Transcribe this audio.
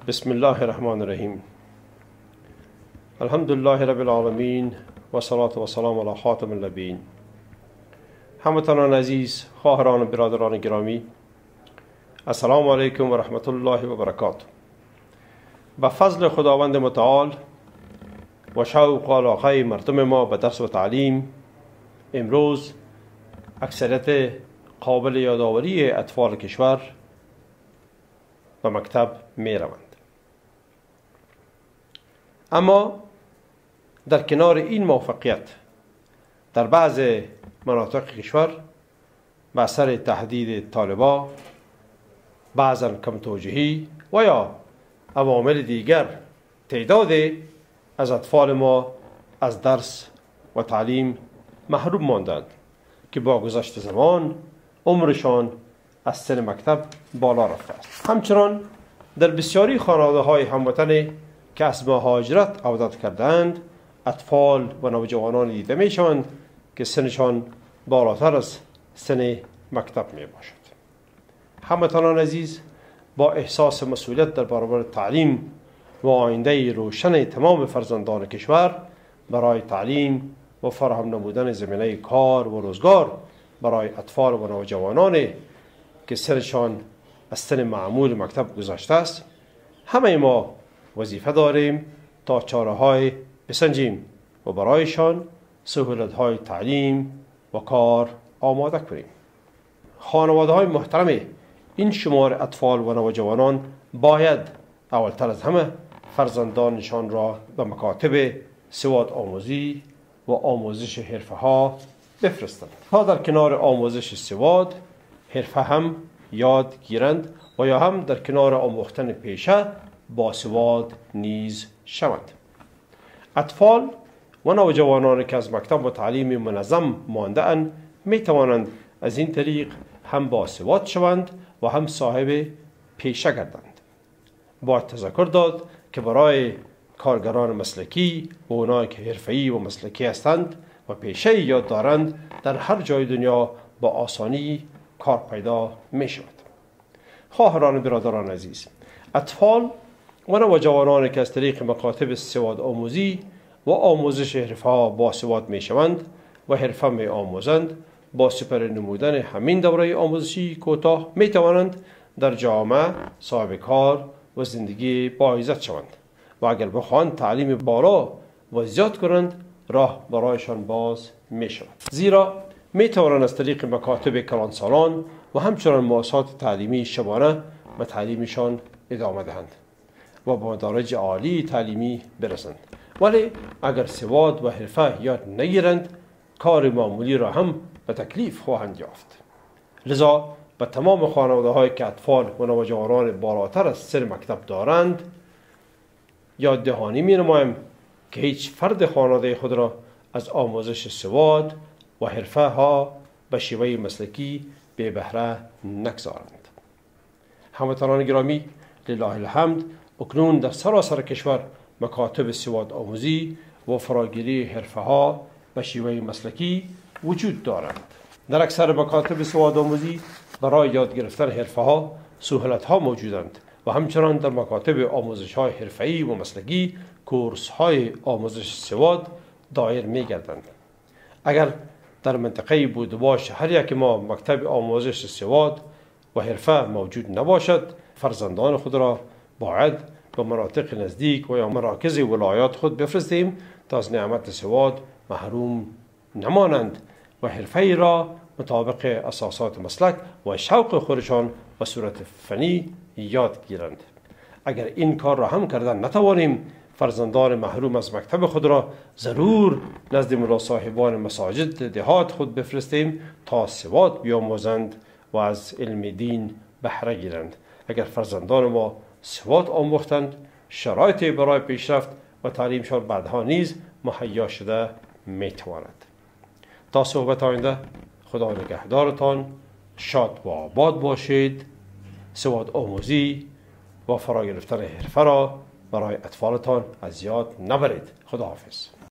بسم الله الرحمن الرحیم. الحمد لله رب العالمین و صلاة و سلام علی خاتم النبیین. هموطنان عزیز، خواهران و برادران گرامی، السلام علیکم و رحمت الله و برکاته. به فضل خداوند متعال و شوق و علاقه مردم ما به درس و تعلیم، امروز اکثریت قابل یادآوری اطفال کشور به مکتب می روند. اما در کنار این موفقیت در بعض مناطق کشور به اثر تهدید طالبان، بعضا کم توجهی و یا عوامل دیگر، تعدادی از اطفال ما از درس و تعلیم محروم ماندند که با گذشت زمان عمرشان از سن مکتب بالا رفته است. همچنان در بسیاری خانواده‌های هموطنی که از مهاجرت عودت کردند، اطفال و نوجوانان دیده می شوند که سنشان بالاتر از سن مکتب می باشد. هموطنان عزیز، با احساس مسئولیت در برابر تعلیم و آینده روشن تمام فرزندان کشور برای تعلیم و فراهم نمودن زمینه کار و روزگار برای اطفال و نوجوانانی که سنشان از سن معمول مکتب گذشته است، همه ما وظیفه داریم تا چاره‌های بسنجیم و برایشان سهولت‌های تعلیم و کار آماده کنیم. خانواده‌های محترم این شمار اطفال و نوجوانان باید اولتر از همه فرزندانشان را به مکاتب سواد آموزی و آموزش حرفه‌ها بفرستند تا در کنار آموزش سواد، حرفه هم یاد گیرند و یا هم در کنار آموختن پیشه باسواد نیز شوند. اطفال و نوجوانانی که از مکتب و تعلیم منظم مانده اند می توانند از این طریق هم باسواد شوند و هم صاحب پیشه گردند. باید تذکر داد که برای کارگران مسلکی و اونایی که حرفه‌ای و مسلکی هستند و پیشه یاد دارند در هر جای دنیا با آسانی کار پیدا می شود. خواهران و برادران عزیز، اطفال و نوجوانانی که از طریق مکاتب سواد آموزی و آموزش حرفه‌ها باسواد می شوند و حرفه می آموزند، با سپری نمودن همین دوره آموزشی کوتاه می توانند در جامعه صاحب کار و زندگی با عزت شوند و اگر بخواهند تعلیم بالا و زیاد کنند، راه برایشان باز می شود. زیرا می توانند از طریق مکاتب کلانسالان و همچنان مؤسسات تعلیمی شبانه به تعلیمشان ادامه دهند و به مدارج عالی تعلیمی برسند. ولی اگر سواد و حرفه یاد نگیرند، کار معمولی را هم به تکلیف خواهند یافت. لذا به تمام خانواده‌هایی که اطفال و نوجوانان بالاتر از سن مکتب دارند یاد دهانی می نمایم که هیچ فرد خانواده خود را از آموزش سواد و حرفه ها به شیوه مسلکی بی بهره نگذارند. هموطنان گرامی، لله الحمد، اکنون در سراسر کشور مکاتب سواد آموزی و فراگیری حرفه ها به شیوه مسلکی وجود دارند. در اکثر مکاتب سواد آموزی برای یاد گرفتن حرفه ها سهولت ها موجودند و همچنان در مکاتب آموزش های حرفه‌ای و مسلکی کورس های آموزش سواد دایر می گردند. اگر در منطقه بودواش هر یک ما مکتب آموزش سواد و حرفه موجود نباشد، فرزندان خود را باید به مناطق نزدیک و یا مراکز ولایات خود بفرستیم تا از نعمت سواد محروم نمانند و حرفه را مطابق اساسات مسلک و شوق خودشان به صورت فنی یاد گیرند. اگر این کار را هم کردن نتوانیم، فرزندان محروم از مکتب خود را ضرور نزد ملا صاحبان مساجد دهات خود بفرستیم تا سواد بیاموزند و از علم دین بهره گیرند. اگر فرزندان ما سواد آموختند، شرایطی برای پیشرفت و تعلیمشان بعدها نیز مهیا شده میتواند. تا صحبت آینده، خدا نگهدارتان، شاد و آباد باشید. سواد آموزی و فرا گرفتن حرفه را برای اطفالتان از یاد نبرید. خداحافظ.